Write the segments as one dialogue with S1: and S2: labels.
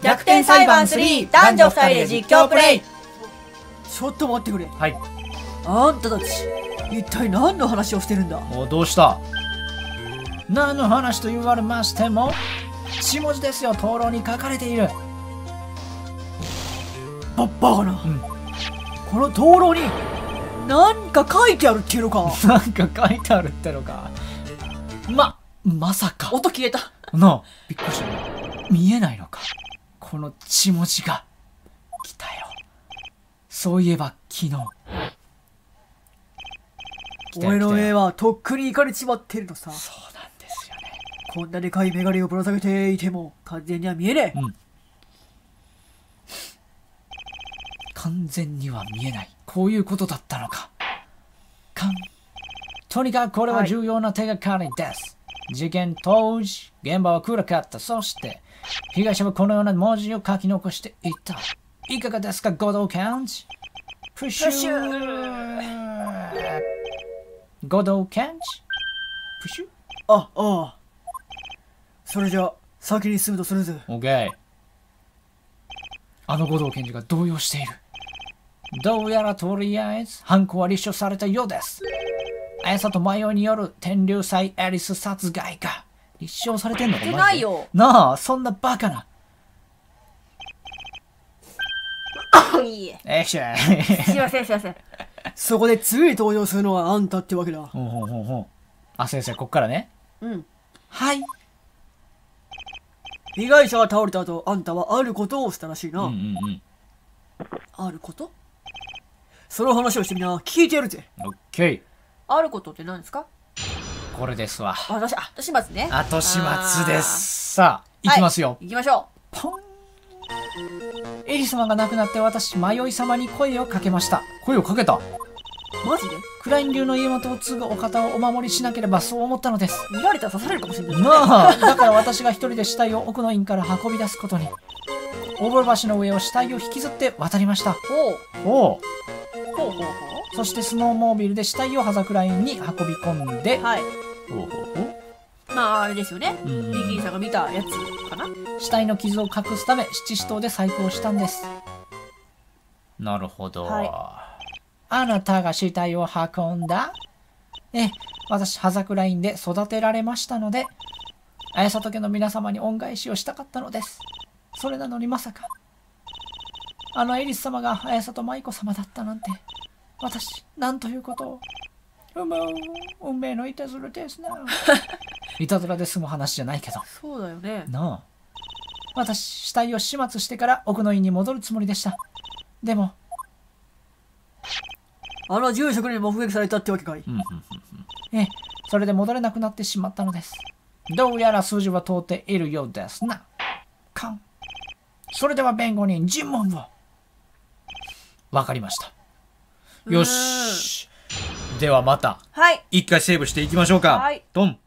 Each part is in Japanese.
S1: 逆転裁判3男女2人で実況プレイ。
S2: ちょっと待ってくれ。
S3: はい。
S2: あんたたち一体何の話をしてるんだ。
S3: どうした？何の話と言われましても血文字ですよ。灯籠に書かれている。
S2: バカな、
S3: うん、
S2: この灯籠に何か書いてあるっていうのか。
S3: なんか書いてあるってのか。まさか。
S2: 音消えた
S3: なあ、びっくりした。見えないのか、この血文字が。来たよ。そういえば昨日
S2: 俺の目はとっくにいかれちまってるのさ。
S3: そうなんですよね。
S2: こんなでかいメガネをぶら下げていても完全には見えねえ。
S3: 完全には見えない。こういうことだったのか。とにかくこれは重要な手がかりです。事件当時、現場は暗かった。そして被害者はこのような文字を書き残していた。いかがですか、護道検事。プシュー。護道検事。プシュ。
S2: ああ。それじゃ先に進むとするぜ。
S3: オッケー。あの護道検事が動揺している。どうやらとりあえず犯行は立証されたようです。綾里迷いによる天竜祭エリス殺害が立証されてんのか。
S1: ないよ
S3: なあ、そんなバカな。
S1: いいえ。
S3: えっしゃ。
S1: すいませんすいません。
S2: そこで次に登場するのはあんたってわけだ。
S3: あ、先生、こっからね。はい。
S2: 被害者が倒れた後、あんたはあることをしたらしいな。あること？その話をしてみな。聞いてやるぜ。
S3: オッケー。
S1: あることって何ですか？
S3: これですわ。
S1: 後始末ね。
S3: 後始末です。さあ、行きますよ。
S1: 行きましょ
S3: う。ポン。エリ様が亡くなって私、迷い様に声をかけました。声をかけた？
S1: マジで？
S3: クライン流の家元を継ぐお方をお守りしなければ、そう思ったのです。
S1: 見られたら刺されるかもしれない。
S3: なあ、だから私が一人で死体を奥の院から運び出すことに。大堀橋の上を死体を引きずって渡りました。ほう。そしてスノーモービルで死体を葉桜院に運び込んで、
S1: まああれですよね。ビキニさんが見たやつかな。
S3: 死体の傷を隠すため七支刀で細工をしたんです。なるほど。あなたが死体を運んだ？私葉桜院で育てられましたので、綾里家の皆様に恩返しをしたかったのです。それなのにまさかあのエリス様が綾里舞子様だったなんて。私、なんということを。運命のいたずらですな。いたずらで済む話じゃないけど。
S1: そうだよね。
S3: なあ。私、死体を始末してから奥の院に戻るつもりでした。でも、
S2: あの住職に目撃されたってわけかい。
S3: それで戻れなくなってしまったのです。どうやら数字は通っているようですな。それでは弁護人、尋問を。わかりました。よし。ではまた。一回セーブしていきましょうか。トン。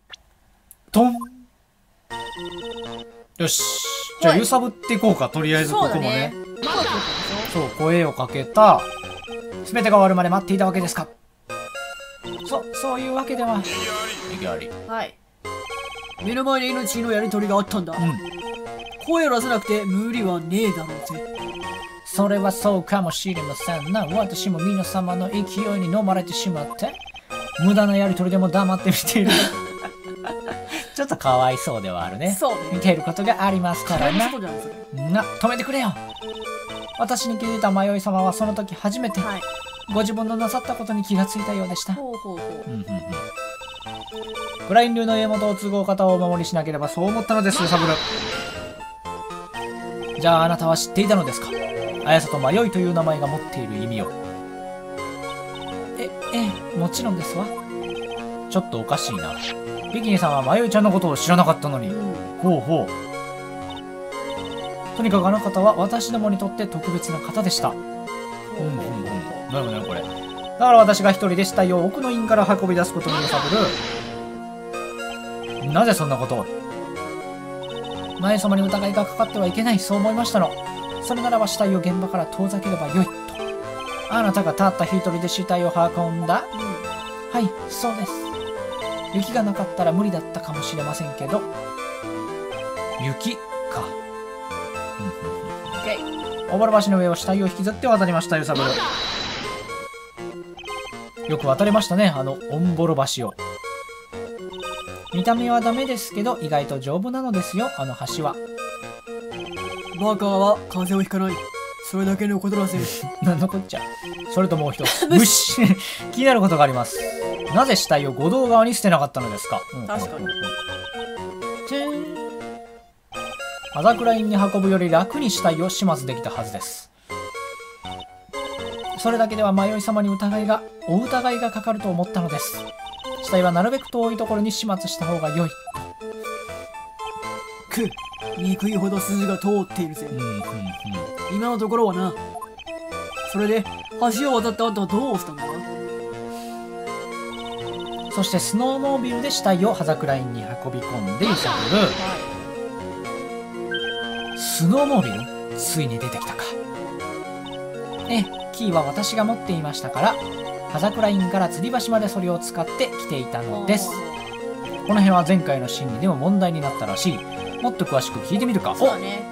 S3: よし。じゃあ揺さぶっていこうか。とりあえずここもね。そう、声をかけた。すべてが終わるまで待っていたわけですか。そういうわけでは。
S2: 目の前に命のやり取りがあったんだ。声を出せなくて無理はねえだろうぜ。
S3: それはそうかもしれませんな。私も皆様の勢いに飲まれてしまって無駄なやり取りでも黙って見ている。ちょっとかわいそうではあるね。見ていることがありますからな。止めてくれよ。私に気づいた迷い様はその時初めてご自分のなさったことに気がついたようでした。クライン流の家元を継ぐお方をお守りしなければそう思ったのです。サブル。じゃああなたは知っていたのですか、綾里迷いという名前が持っている意味を。もちろんですわ。ちょっとおかしいな。ビキニさんは迷いちゃんのことを知らなかったのに。とにかくあの方は私どもにとって特別な方でした。なるほどね、これ。だから私が一人で死体を奥の院から運び出すことに揺さぶる。なぜそんなことを。前様に疑いがかかってはいけない、そう思いましたの。それならば死体を現場から遠ざければよいと。あなたがたった一人で死体を運んだ？はい、そうです。雪がなかったら無理だったかもしれませんけど。雪か。
S1: オッケー。
S3: 大原橋の上を死体を引きずって渡りました、揺さぶる。よく渡れましたね、あのオンボロ橋を。見た目はダメですけど意外と丈夫なのですよ、あの橋は。
S2: バカは風邪をひかない。それだけのことだぜ。
S3: なんのこっちゃ。それともう一つ。無視気になることがあります。なぜ死体を五道側に捨てなかったのですか。
S1: 確かに。
S3: 葉桜院に運ぶより楽に死体を始末できたはずです。それだけでは迷い様にお疑いがかかると思ったのです。死体はなるべく遠いところに始末した方が良い。
S2: 憎いほど筋が通っているぜ。今のところはな。それで橋を渡ったあんたはどうしたんだ。
S3: そしてスノーモービルで死体を葉桜院に運び込んで揺さぶる。スノーモービル、ついに出てきたか。キーは私が持っていましたから、葉桜院から吊り橋までそれを使って来ていたのです。この辺は前回の審議でも問題になったらしい。もっと詳しく聞いてみるか。
S1: そうだね。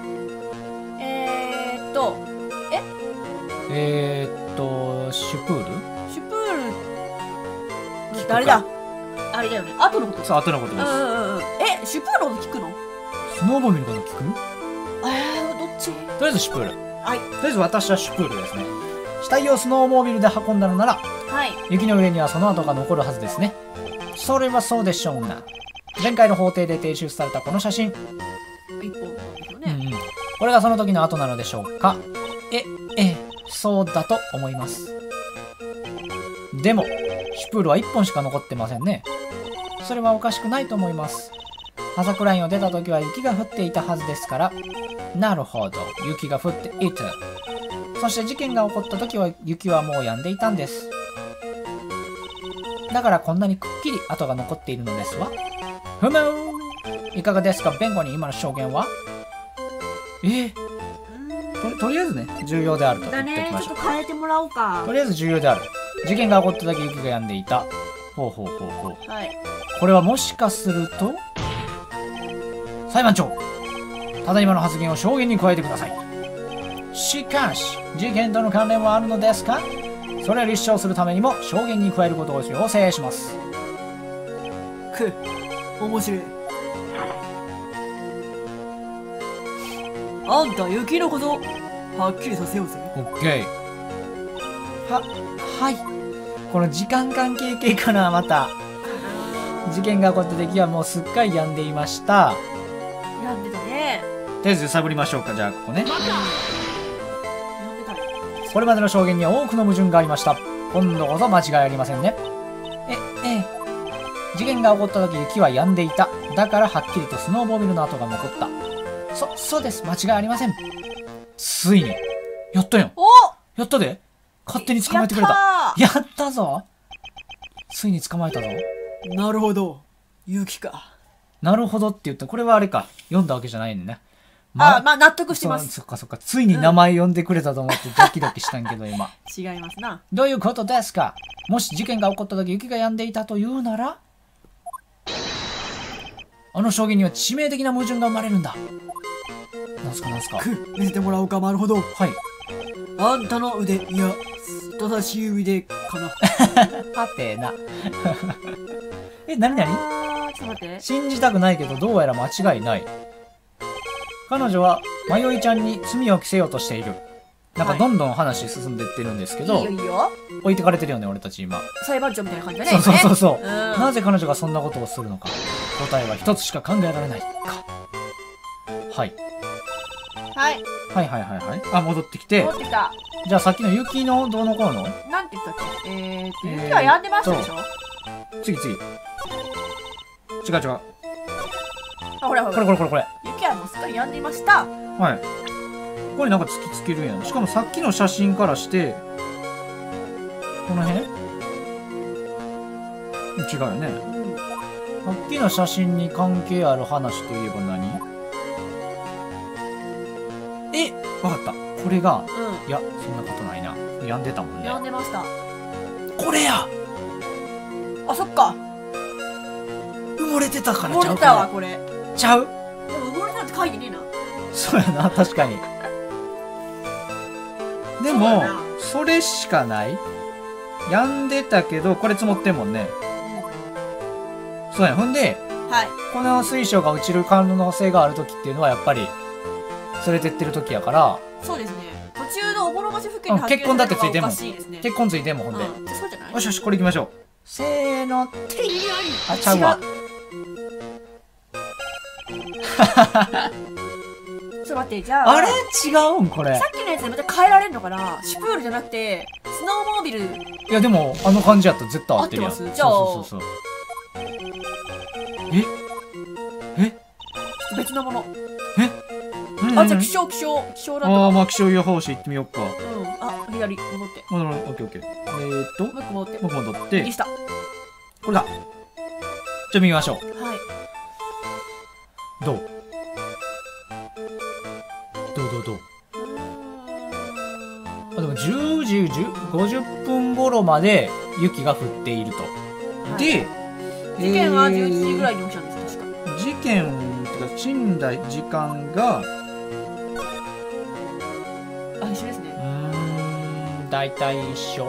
S3: シュプール
S1: シュプール誰だ。あれだよね、後のこと。
S3: そう、後のことです。
S1: シュプールのこと聞くの。
S3: スノーボービルのこと聞く。
S1: どっち。
S3: とりあえずシュプール。
S1: はい。
S3: とりあえず私はシュプールですね。死体をスノーモービルで運んだのなら、
S1: はい、
S3: 雪の上にはその跡が残るはずですね。それはそうでしょうな。前回の法廷で提出されたこの写真。
S1: 一本なんですよね。
S3: これがその時の跡なのでしょうか。そうだと思います。でも、シュプールは1本しか残ってませんね。それはおかしくないと思います。葉桜院を出た時は雪が降っていたはずですから。なるほど、雪が降っていた。そして事件が起こった時は雪はもう止んでいたんです。だからこんなにくっきり跡が残っているのですわ。ふむーん、いかがですか弁護人、今の証言は。とりあえずね、重要であると言っておきましょう。
S1: ちょっと変えてもらおうか。
S3: とりあえず重要である。事件が起こった時雪が止んでいた。ほう。
S1: はい。
S3: これはもしかすると、裁判長、ただいまの発言を証言に加えてください。しかし、事件との関連はあるのですか。それを立証するためにも証言に加えることを要請します。
S2: 面白い。あんた雪のことはっきりさせようぜ。
S3: オッケー。はい。この時間関係系かな、また。事件が起こった時はもうすっかり止んでいました。
S1: 止んでたね。
S3: とりあえず探りましょうか。じゃあここね。
S1: 止んでたね。
S3: これまでの証言には多くの矛盾がありました。今度こそ間違いありませんね。事件が起こった時雪は止んでいた。だからはっきりとスノーモービルの跡が残った。そうです。間違いありません。ついに。やったよ。やったで。勝手に捕まえてくれた。やったぞ。ついに捕まえたぞ。
S2: なるほど。雪か。
S3: なるほどって言った。これはあれか。読んだわけじゃないんだね。
S1: まあ納得してます。
S3: そっか。ついに名前呼んでくれたと思ってドキドキしたんけど今。
S1: 違いますな。
S3: どういうことですか。もし事件が起こった時雪が止んでいたというなら、あの証言には致命的な矛盾が生まれるんだ。なんすか。
S2: 見せてもらおうか。なるほど。
S3: はい。
S2: あんたの腕、いや、人差し指でかな。
S3: はてな。何
S1: ちょっと待って。
S3: 信じたくないけど、どうやら間違いない。彼女は、まよいちゃんに罪を着せようとしている。なんかどんどん話進んでいってるんですけど、
S1: いいよ。
S3: 置いてかれてるよね、俺たち今。
S1: 裁判長みたいな感じだね。
S3: そう。なぜ彼女がそんなことをするのか。答えは一つしか考えられないか。はい。あ、戻ってきて。
S1: 戻ってきた。
S3: じゃあさっきの雪のどうのこうの
S1: なんて言ったっけ。雪は止んでましたでしょ。
S3: 次。違う。
S1: あ、ほら。
S3: これ。
S1: 雪はもうすっかり止んでいました。
S3: はい。ここになんか突きつけるんやな。しかもさっきの写真からして、この辺違うよね。さっきの写真に関係ある話といえば何？わかった。これが、いや、そんなことないな。止んでたもんね。
S1: 止んでました。
S3: これや！
S1: あ、そっか。
S3: 埋もれてたから
S1: ちゃうか。埋もれたわ、これ。
S3: ちゃう？
S1: でも埋もれたって書いてねえな。
S3: そうやな、確かに。でも
S1: そうだな
S3: それしかない。止んでたけどこれ積もってんもんね。そうや。ほんで
S1: はい。
S3: この水晶が落ちる可能性がある時っていうのはやっぱり連れてってる時やから、
S1: そうですね。途中のおぼろ橋付近に
S3: 結婚だってついてんもん。
S1: おかしいですね。
S3: 結婚ついてんもん。ほんで、
S1: うん、そうじゃない？
S3: よしよし、これ行きましょう。せーの、てい。あ、ちゃうわ。
S1: ちょっと待って、じゃあ。
S3: あれ違うんこれ。
S1: さっきのやつでまた変えられるのかな。シュプールじゃなくて、スノーモービル。
S3: いやでも、あの感じやったら絶対合ってるやん。
S1: 合ってますじゃあ
S3: そうそうそうそう。え
S1: 別のもの。
S3: うん
S1: あ、じゃあ気象だと。
S3: ああ、まあ気象予報士行ってみようか。
S1: うん。あ、左、戻って。
S3: オッケーオッケー。
S1: もう一個戻って。
S3: 僕戻って
S1: 右、下。
S3: これだ。じゃあ見ましょう。
S1: はい。
S3: どうあ、でも10時50分頃まで雪が降っていると。
S1: はい
S3: で、
S1: 事件は11時ぐらいに起きたんです、確か。
S3: 事件っていうか死んだ時間が
S1: あ、一緒ですね。
S3: 大体一緒。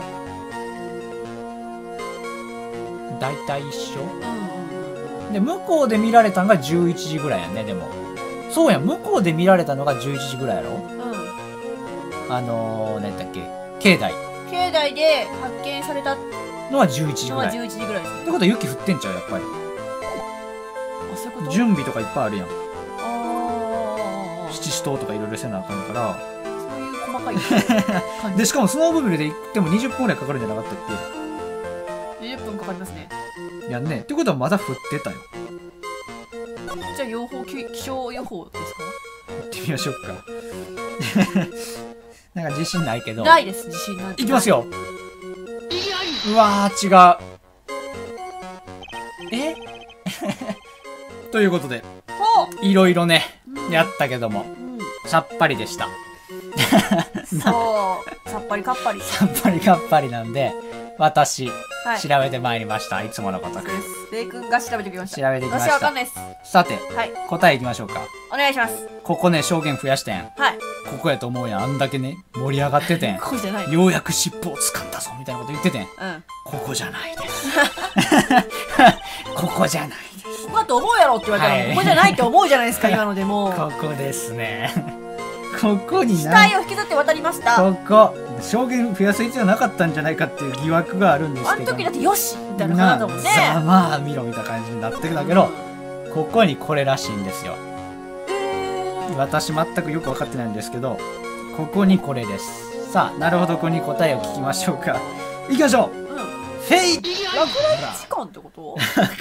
S3: 大体一緒で、向こうで見られたのが11時ぐらいやね。でもそうやん、向こうで見られたのが11時ぐらいやろ。何だっけ、境内
S1: 境内で発見された
S3: のは11時
S1: のは
S3: ぐらい。っ
S1: 11時ぐらいですね。
S3: てことは雪降ってんちゃう、やっぱり。
S1: あ、そういうこと。
S3: 準備とかいっぱいあるやん。
S1: ああ。
S3: 七支刀とかいろいろせなあかんから。
S1: そういう細かい感じ。
S3: でしかもスノーモービルで行っても20分ぐらいかかるんじゃなかったっ
S1: 20分かかりますね。
S3: け。やんね。ってことはまだ降ってたよ。
S1: じゃあ気象予報ですか？
S3: 行ってみましょうか。なんか自信ないけど。
S1: ないです、自信なんて。
S3: いきますよ。うわー、違う。ということで、
S1: ほ
S3: いろいろね、
S1: う。
S3: やったけども、
S1: うん。
S3: さっぱりでした。
S1: そう。さっぱりかっぱり。
S3: さっぱりかっぱりなんで、私、
S1: はい。
S3: 調べてまいりました。いつものことく。
S1: そうです。レイ君が調べてきました。
S3: 調べてきました
S1: 私はわかんないです。
S3: さて、
S1: はい。
S3: 答えいきましょうか。
S1: お願いします。
S3: ここね、証言増やしたやん。
S1: はい。
S3: ここやと思うやん。あんだけね、盛り上がっててん。
S1: ここじゃない。
S3: ようやく尻尾を掴んだぞみたいなこと言っててん。
S1: うん。
S3: ここじゃないです。ここじゃないです。
S1: ここだと思うやろって言われたら、
S3: はい
S1: ここじゃないって思うじゃないですか、今のでもう。
S3: ここですね。ここに
S1: 死体を引きずって渡りました。
S3: ここ証言増やす必要なかったんじゃないかっていう疑惑があるんですけど、
S1: あの時だってよしみたいな感じだもんね。
S3: ざまあ見ろみたいな感じになってるんだけど、ここにこれらしいんですよ。私全くよく分かってないんですけど、ここにこれです。さあ、なるほど、ここに答えを聞きましょうか。いきましょう。
S1: うん。
S3: フェイ。
S1: 落雷時間ってこと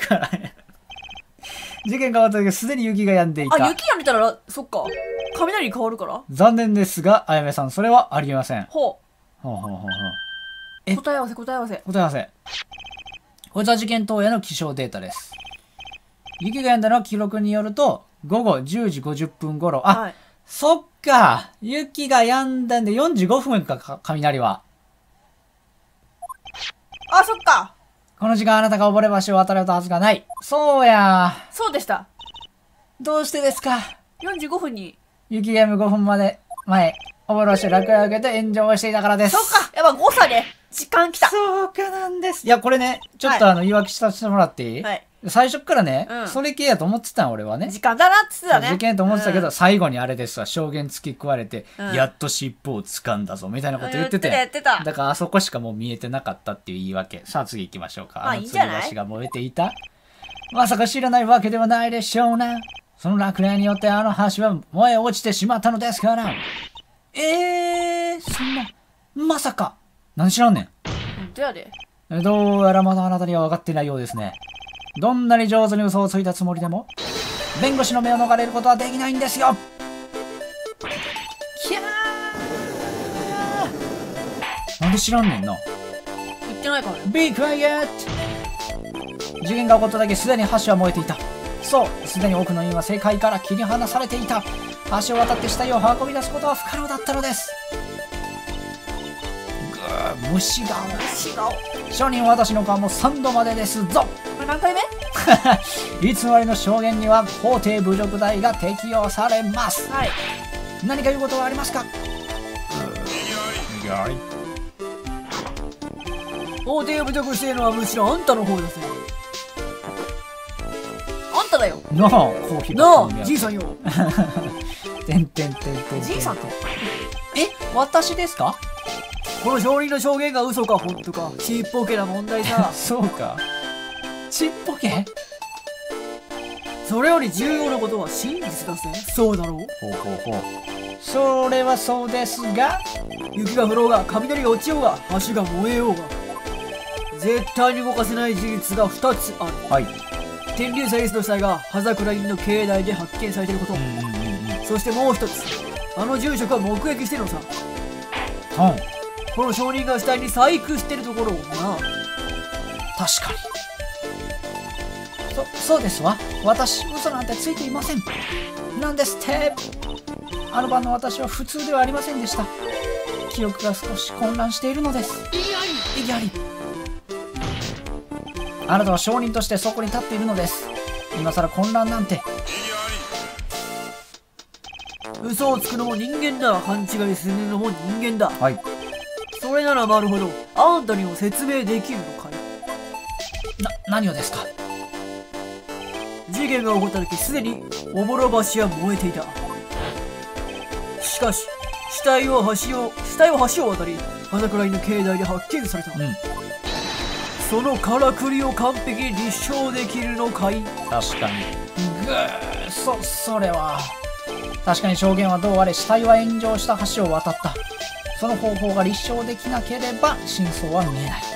S3: 事件が終わった時すでに雪が止んでい
S1: あ、
S3: た。
S1: 雪やめたら、そっか。雷に変わるから
S3: 残念ですが、あやめさん、それはありえません。
S1: ほ
S3: ほうほうほうほう。
S1: う。答え合わせ、答え合わせ。
S3: 答え合わせ。こちら事件当夜の気象データです。雪が止んだのは記録によると、午後10時50分頃。あ、
S1: はい。
S3: そっか。雪が止んだんで45分か、雷は。
S1: あ、そっか。
S3: この時間あなたが溺れ橋を渡れたはずがない。そうや。
S1: そうでした。
S3: どうしてですか。
S1: 45分に。
S3: 雪が止む5分まで前、溺れ橋を落雷を受けて炎上をしていたからです。
S1: そっか。やっぱ誤差で時間来た。
S3: そうかなんです。いや、これね、ちょっと言い訳させてもらっていい、
S1: はい。
S3: 最初っからね、
S1: うん
S3: それ系やと思ってたん俺はね。
S1: 時間だなって言ってたね。
S3: 事件やと思ってたけど、
S1: うん
S3: 最後にあれですわ、証言付き食われて、
S1: うん
S3: やっと尻尾を掴んだぞみたいなこと言ってて、
S1: 言ってた。
S3: だからあそこしかもう見えてなかったっていう言い訳。さあ次行きましょうか。
S1: まあいいんじゃない
S3: 吊り橋が燃えていた。まさか知らないわけではないでしょうな。その落雷によってあの橋は燃え落ちてしまったのですから。そんな、まさか。何知らんねん。
S1: 本当やで。
S3: どうやらまだあなたには分かっていないようですね。どんなに上手に嘘をついたつもりでも、弁護士の目を逃れることはできないんですよ。キャー。なんで知らんねんな。
S1: 言ってないからね。
S3: Be quiet。事件が起こっただけすでに橋は燃えていた。そう、すでに多くの人は世界から切り離されていた。橋を渡って死体を運び出すことは不可能だったのです。虫顔。
S1: 虫顔。
S3: 証人は私の顔も3度までですぞ。
S1: れ何回目？
S3: 偽りの証言には法廷侮辱罪が適用されます。
S1: はい。
S3: 何か言うことはありますか？
S2: 法廷を侮辱しているのはむしろあんたの方ですよ。
S1: あんただよ。
S3: なあ、コーヒー
S2: なあ、じいさんよ。
S3: てんてんてんてん。
S1: じいさんって。
S3: 私ですか？
S2: この証人の証言が嘘か本当か、ちっぽけな問題さ。
S3: そうか。ちっぽけ？
S2: それより重要なことは真実だぜ。そうだろう？
S3: ほう。それはそうですが、
S2: 雪が降ろうが、雷が落ちようが、橋が燃えようが、絶対に動かせない事実が2つある。
S3: はい。
S2: 天竜祭司の死体が葉桜院の境内で発見されていること、そしてもう一つ、あの住職が目撃してるのさ。この証人が死体に細工してるところをな。
S3: 確かに。そうですわ。私、嘘なんてついていません。なんですって。あの晩の私は普通ではありませんでした。記憶が少し混乱しているのです。異議あり。あなたは証人としてそこに立っているのです。今さら混乱なんて。
S2: 嘘をつくのも人間だ。勘違いするのも人間だ。
S3: はい。
S2: それならなるほど、あんたにも説明できるのかい？
S3: 何をですか？
S2: 事件が起こった時、すでにおぼろ橋は燃えていた。しかし死体は橋を渡り、葉桜井の境内で発見された。そのからくりを完璧に立証できるのかい？
S3: 確かに。それは確かに証言はどうあれ死体は炎上した橋を渡った。その方法が立証できなければ真相は見えない。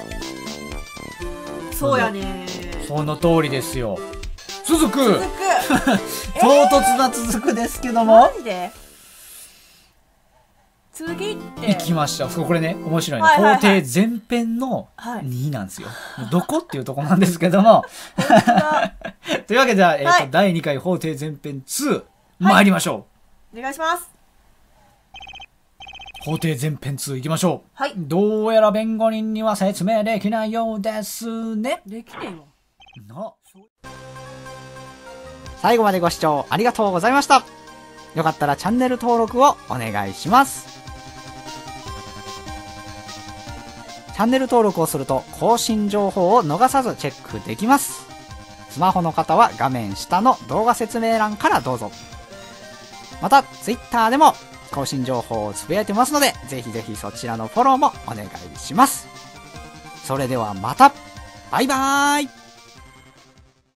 S1: そうやね。
S3: その通りですよ。続く唐突な続くですけども、
S1: マジで次って
S3: 行きました。これね、面白いね。法廷前編の2なんですよ。どこっていうとこなんですけどもというわけで、第2回法廷前編2参りましょ
S1: う。お願いします。
S3: 法廷前編2いきましょう。
S1: はい。
S3: どうやら弁護人には説明できないようですね。
S2: できねえわ。
S3: 最後までご視聴ありがとうございました。よかったらチャンネル登録をお願いします。チャンネル登録をすると更新情報を逃さずチェックできます。スマホの方は画面下の動画説明欄からどうぞ。また Twitter でも更新情報をつぶやいてますので、ぜひぜひそちらのフォローもお願いします。それではまた。バイバーイ。